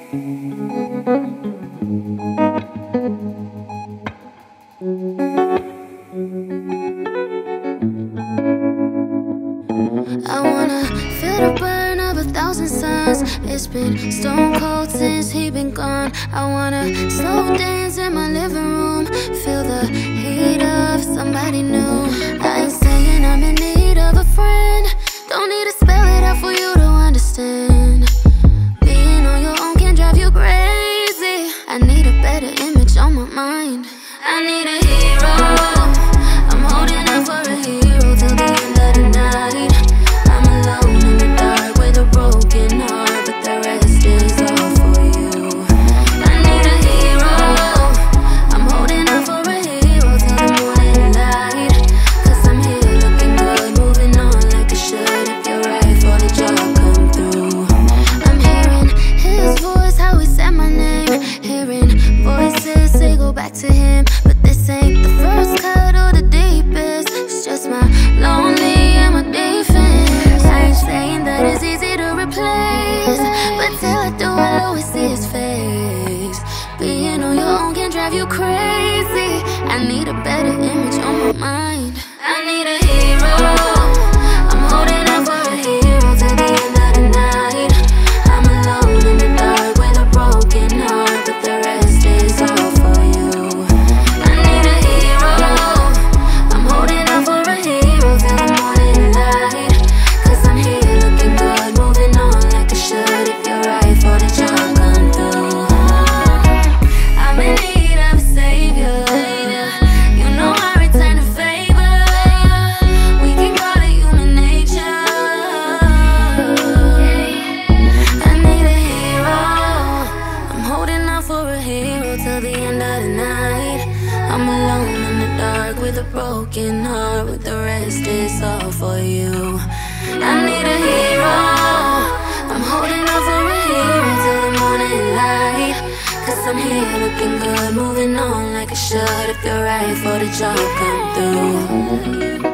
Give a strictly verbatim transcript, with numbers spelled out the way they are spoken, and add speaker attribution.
Speaker 1: I wanna feel the burn of a thousand suns. It's been stone cold since he been gone. I wanna slow dance in my living room, feel the heat of somebody new. I ain't saying I'm in need of a friend, don't need to spell it out for you to understand. Being on your own can drive you crazy. I need a better image on my mind. I need a hero, I'm holding out for a hero till the end of the night. I'm alone in the dark with a broken heart, but the rest is all for you. I need a hero, I'm holding out for a hero till the morning light. Cause I'm here looking good, moving on like I should. If you're right for the job, come through. I'm hearing his voice, how he said my name. Hearing voices say go back to him, but this ain't the first cut or the deepest. It's just my lonely and my defense. I ain't saying that it's easy to replace, but till I do, I'll always see his face. Being on your own can drive you crazy. I need a better image on my mind. I need a hero, I'm holding out for a hero till the end of the night. I'm alone in the dark with a broken heart, but the rest is all for you. I need a hero, I'm holding out for a hero till the morning light. Cause I'm here looking good, moving on like I should. If you're right for the job, come through. I'm in need of a savior, you know I return the favor. We can call it human nature. I need a hero, I'm holding out for a hero till the end of the night. I'm alone in the dark with a broken heart, but the rest is all for you. I need a hero, I'm holding out for a hero till the morning light. Cause I'm here looking good, moving on like I should. If you're right for the job, come through.